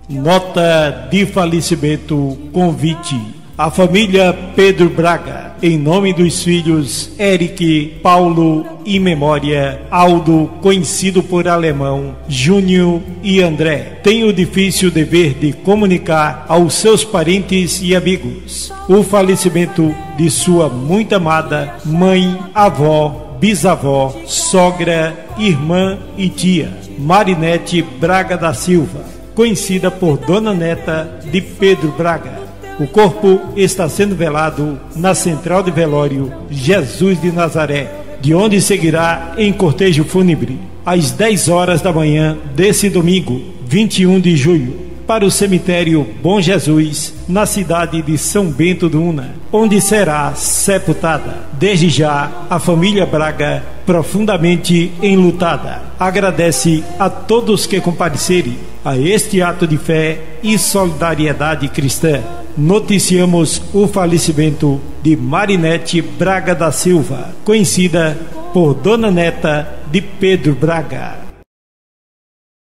Nota de falecimento, convite. A família Pedro Braga, em nome dos filhos Eric, Paulo e memória Aldo, conhecido por alemão, Júnior e André, tem o difícil dever de comunicar aos seus parentes e amigos o falecimento de sua muito amada mãe, avó, bisavó, sogra, irmã e tia, Marinete Braga da Silva, conhecida por Dona Neta de Pedro Braga. O corpo está sendo velado na Central de Velório Jesus de Nazaré, de onde seguirá em cortejo fúnebre às 10 horas da manhã desse domingo, 21 de julho, para o cemitério Bom Jesus, na cidade de São Bento do Una, onde será sepultada. Desde já, a família Braga, profundamente enlutada, agradece a todos que compareceram a este ato de fé e solidariedade cristã. Noticiamos o falecimento de Marinete Braga da Silva, conhecida por Dona Neta de Pedro Braga.